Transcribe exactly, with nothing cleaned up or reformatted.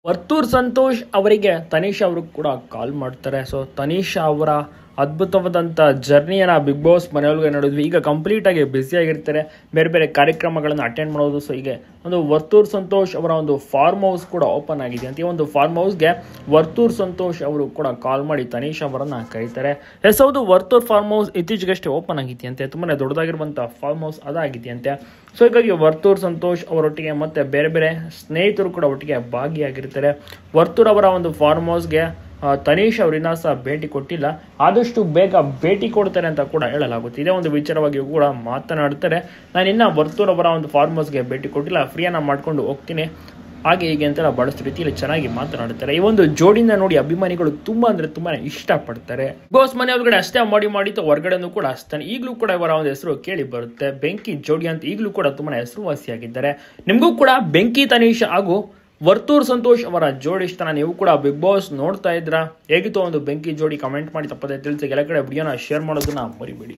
ವರ್ತೂರ್ ಸಂತೋಷ್ ಅವರಿಗೆ ತನಿಷಾ ಅವರು ಕೂಡ ಕಾಲ್ ಮಾಡ್ತಾರೆ. ಸೊ ತನಿಷಾ ಅವರ ಅದ್ಭುತವಾದಂಥ ಜರ್ನಿಯನ್ನು ಬಿಗ್ ಬಾಸ್ ಮನೆಯೊಳಗೆ ನೋಡಿದ್ವಿ. ಈಗ ಕಂಪ್ಲೀಟ್ ಆಗಿ ಬ್ಯುಸಿ ಆಗಿರ್ತಾರೆ, ಬೇರೆ ಬೇರೆ ಕಾರ್ಯಕ್ರಮಗಳನ್ನು ಅಟೆಂಡ್ ಮಾಡೋದು. ಸೊ ಹೀಗೆ ಒಂದು ವರ್ತೂರ್ ಸಂತೋಷ್ ಅವರ ಒಂದು ಫಾರ್ಮ್ ಹೌಸ್ ಕೂಡ ಓಪನ್ ಆಗಿದೆ ಅಂತ. ಈ ಒಂದು ಫಾರ್ಮ್ ಹೌಸ್ಗೆ ವರ್ತೂರ್ ಸಂತೋಷ್ ಅವರು ಕೂಡ ಕಾಲ್ ಮಾಡಿ ತನಿಷಾ ಅವರನ್ನ ಕರೀತಾರೆ. ಎಸ್ ಹೌದು, ವರ್ತೂರ್ ಫಾರ್ಮ್ ಹೌಸ್ ಇತ್ತೀಚೆಗಷ್ಟೇ ಓಪನ್ ಆಗಿದೆಯಂತೆ. ತುಂಬಾ ದೊಡ್ಡದಾಗಿರುವಂಥ ಫಾರ್ಮ್ ಹೌಸ್ ಅದಾಗಿದೆಯಂತೆ. ಸೊ ಹೀಗಾಗಿ ವರ್ತೂರ್ ಸಂತೋಷ್ ಅವರೊಟ್ಟಿಗೆ ಮತ್ತೆ ಬೇರೆ ಬೇರೆ ಸ್ನೇಹಿತರು ಕೂಡ ಒಟ್ಟಿಗೆ ಭಾಗಿಯಾಗಿರ್ತಾರೆ. ವರ್ತೂರ್ ಅವರ ಒಂದು ಫಾರ್ಮ್ ಹೌಸ್ಗೆ ತನಿಷಾ ಅವರು ಇನ್ನೂ ಸಹ ಭೇಟಿ ಕೊಟ್ಟಿಲ್ಲ, ಆದಷ್ಟು ಬೇಗ ಭೇಟಿ ಕೊಡ್ತಾರೆ ಅಂತ ಕೂಡ ಹೇಳಲಾಗುತ್ತೆ. ಇದೇ ಒಂದು ವಿಚಾರವಾಗಿಯೂ ಕೂಡ ಮಾತನಾಡ್ತಾರೆ. ನಾನು ಇನ್ನು ವರ್ತೂರ್ ಅವರ ಒಂದು ಫಾರ್ಮ್ ಹೌಸ್ಗೆ ಭೇಟಿ ಕೊಟ್ಟಿಲ್ಲ, ಫ್ರೀಯನ್ನ ಮಾಡ್ಕೊಂಡು ಹೋಗ್ತೀನಿ, ಹಾಗೆ ಹೀಗೆ ಅಂತೆಲ್ಲ ಬಹಳಷ್ಟು ರೀತಿಯಲ್ಲಿ ಚೆನ್ನಾಗಿ ಮಾತನಾಡ್ತಾರೆ. ಈ ಒಂದು ಜೋಡಿನ ನೋಡಿ ಅಭಿಮಾನಿಗಳು ತುಂಬಾ ಅಂದ್ರೆ ತುಂಬಾ ಇಷ್ಟಪಡ್ತಾರೆ. ಬಾಸ್ ಮನೆ ಒಳಗಡೆ ಅಷ್ಟೇ ಮಾಡಿ ಮಾಡಿತ್ತು, ಹೊರಗಡೆನೂ ಕೂಡ ಅಷ್ಟೇ. ಈಗಲೂ ಕೂಡ ಇವರ ಒಂದು ಹೆಸರು ಕೇಳಿ ಬರುತ್ತೆ, ಬೆಂಕಿ ಜೋಡಿ ಅಂತ. ಈಗಲೂ ಕೂಡ ತುಂಬಾ ಹೆಸರುವಾಸಿಯಾಗಿದ್ದಾರೆ. ನಿಮಗೂ ಕೂಡ ಬೆಂಕಿ ತನಿಷಾ ಹಾಗೂ ವರ್ತೂರ್ ಸಂತೋಷ್ ಅವರ ಜೋಡಿ ಇಷ್ಟನ? ನೀವು ಕೂಡ ಬಿಗ್ ಬಾಸ್ ನೋಡ್ತಾ ಇದ್ರ? ಹೇಗಿತ್ತು ಒಂದು ಬೆಂಕಿ ಜೋಡಿ? ಕಮೆಂಟ್ ಮಾಡಿ ತಪ್ಪದೆ ತಿಳಿಸಿ. ಎಲ್ಲ ಕಡೆ ವಿಡಿಯೋನ ಶೇರ್ ಮಾಡೋದನ್ನ ಮರಿಬೇಡಿ.